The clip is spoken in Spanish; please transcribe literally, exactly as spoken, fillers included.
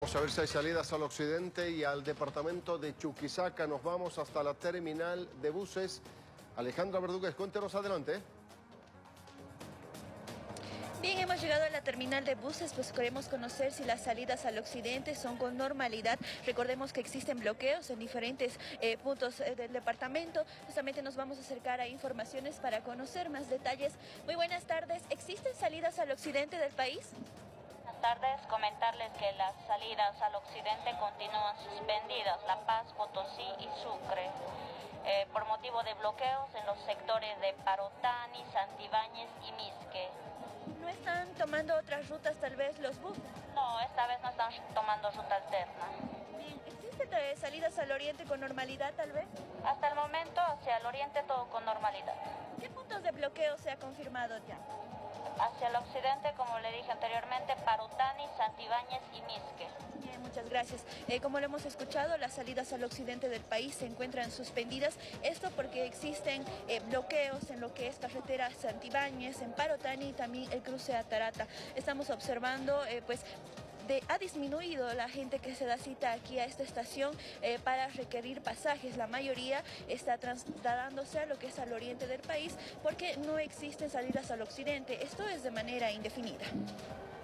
Vamos a ver si hay salidas al occidente y al departamento de Chuquisaca. Nos vamos hasta la terminal de buses. Alejandra Verdugues, cuéntenos adelante. Bien, hemos llegado a la terminal de buses, pues queremos conocer si las salidas al occidente son con normalidad. Recordemos que existen bloqueos en diferentes eh, puntos eh, del departamento. Justamente nos vamos a acercar a informaciones para conocer más detalles. Muy buenas tardes. ¿Existen salidas al occidente del país? Buenas tardes, comentarles que las salidas al occidente continúan suspendidas, La Paz, Potosí y Sucre, eh, por motivo de bloqueos en los sectores de Parotani, Santibáñez y Misque. ¿No están tomando otras rutas tal vez los buses? No, esta vez no están tomando ruta alterna. Bien, ¿existen eh, salidas al oriente con normalidad tal vez? Hasta el momento hacia el oriente todo con normalidad. ¿Qué puntos de bloqueo se ha confirmado ya? Hacia el occidente, como le dije anteriormente, Parotani, Santibáñez y Misque. Bien, muchas gracias. Eh, como lo hemos escuchado, las salidas al occidente del país se encuentran suspendidas. Esto porque existen eh, bloqueos en lo que es carretera Santibáñez, en Parotani y también el cruce a Tarata. Estamos observando, eh, pues, De, ha disminuido la gente que se da cita aquí a esta estación eh, para requerir pasajes. La mayoría está trasladándose a lo que es al oriente del país porque no existen salidas al occidente. Esto es de manera indefinida.